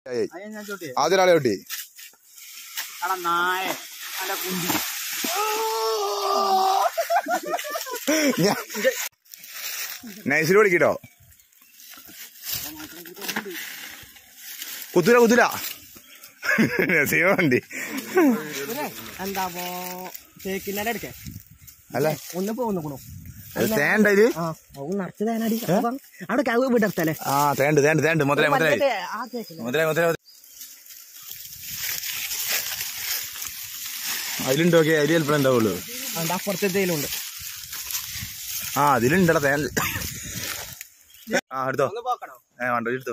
ആദ്യം ഒരാളെ കിട്ടി. നൈസിൽ വിളിക്കട്ടോ. കുത്തൂല നസീമുണ്ട്. എന്താ തേക്കിന്നെ എടുക്കേ അല്ല ഒന്ന് പോകുന്നു തേണ്ടല് നിറച്ച് തേനടി അവിടെ കവ് വിടർത്തല്ലേ. ആ തേണ്ട് മുതലായി അതിലുണ്ടോ? അതിൽ ചിലപ്പോൾ ഉണ്ടാവുള്ളൂ. അതിന്റെ അപ്പുറത്തേലും ഉണ്ട്. ആ അതിലുണ്ടടാ തേൻ. ആ എടുത്തോ. വേണ്ട എടുത്തോ.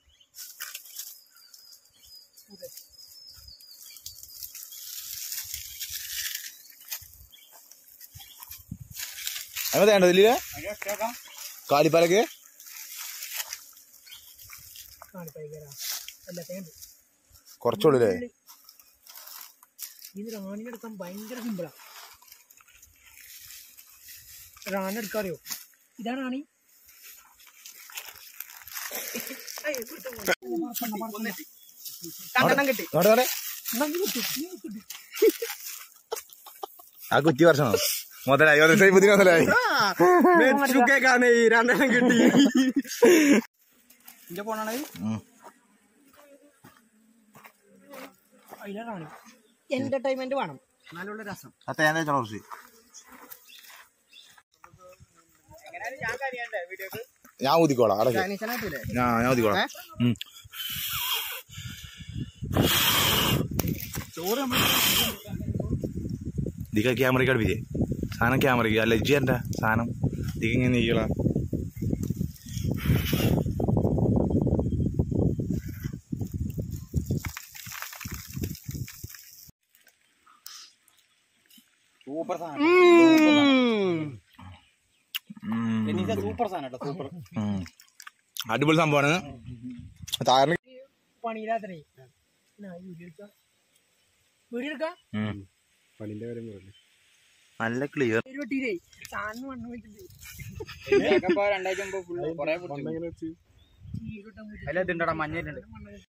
അങ്ങനെ തേണ്ടോ ഇതില് കാലിപ്പാലൊക്കെ കുറച്ചുള്ളൂല്ലേ? ഇത് റാണിനെടുക്കാൻ ഭയങ്കര സിമ്പിളാ. റാണി എടുക്കാറിയോ? ഇതാ റാണി. ആ കുറ്റി വർഷമോ മുതലായി? മുതലായി രണ്ടെണ്ണം കിട്ടി. റാണി എന്റർടൈൻമെന്റ് വേണം, നല്ല രസം. ഞാൻ ഊതിക്കോളാം. ഞാൻ ഊതിക്കോളാം. ദിക്ക ക്യാമറയ്ക്ക് അടുപ്പിച്ചേ സാധനം. ക്യാമറയ്ക്ക് അല്ല ഇജ്ജണ്ട സാധനം ദിക്ക ഇങ്ങനെ നീക്കളാ. സൂപ്പർ സാധനം, സൂപ്പർ സാധനം, സൂപ്പർ അടിപൊളി സംഭവമാണ്. താറിന് പണിയില്ലാത്തേ നല്ല ക്ലിയർ. രണ്ടാഴ്ച മുമ്പ് മഞ്ഞ